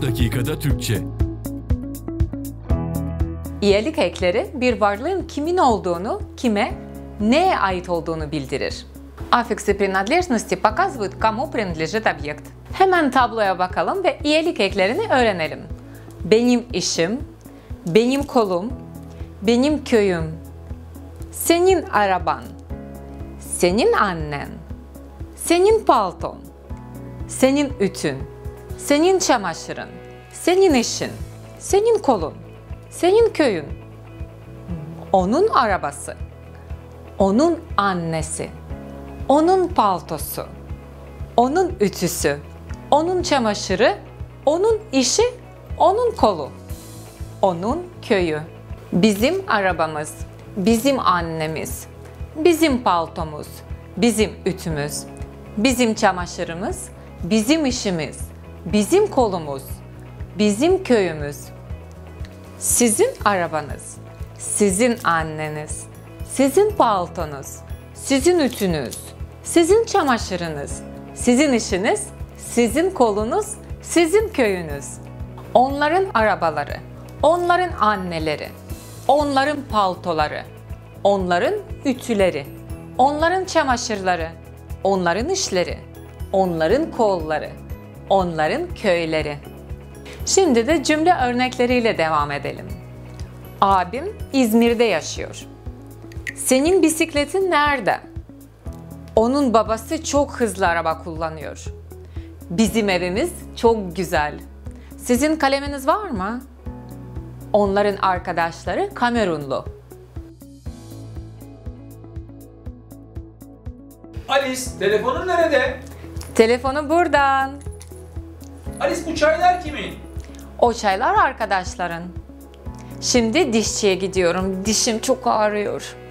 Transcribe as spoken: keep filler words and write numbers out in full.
beş dakikada Türkçe. İyelik ekleri bir varlığın kimin olduğunu, kime, neye ait olduğunu bildirir. Аффиксы принадлежности показывают, кому принадлежит объект. Hemen tabloya bakalım ve iyelik eklerini öğrenelim. Benim işim, benim kolum, benim köyüm, senin araban, senin annen, senin palton, senin ütün, senin çamaşırın, senin işin, senin kolun, senin köyün, onun arabası, onun annesi, onun paltosu, onun ütüsü, onun çamaşırı, onun işi, onun kolu, onun köyü, bizim arabamız, bizim annemiz, bizim paltomuz, bizim ütümüz, bizim çamaşırımız, bizim işimiz, bizim kolumuz, bizim köyümüz, sizin arabanız, sizin anneniz, sizin paltonuz, sizin ütünüz, sizin çamaşırınız, sizin işiniz, sizin kolunuz, sizin köyünüz, onların arabaları, onların anneleri, onların paltoları, onların ütüleri, onların çamaşırları, onların işleri, onların kolları, onların köyleri. Şimdi de cümle örnekleriyle devam edelim. Abim İzmir'de yaşıyor. Senin bisikletin nerede? Onun babası çok hızlı araba kullanıyor. Bizim evimiz çok güzel. Sizin kaleminiz var mı? Onların arkadaşları Kamerunlu. Alice, telefonun nerede? Telefonu buradan. Alice, bu çaylar kimin? O çaylar arkadaşların. Şimdi dişçiye gidiyorum. Dişim çok ağrıyor.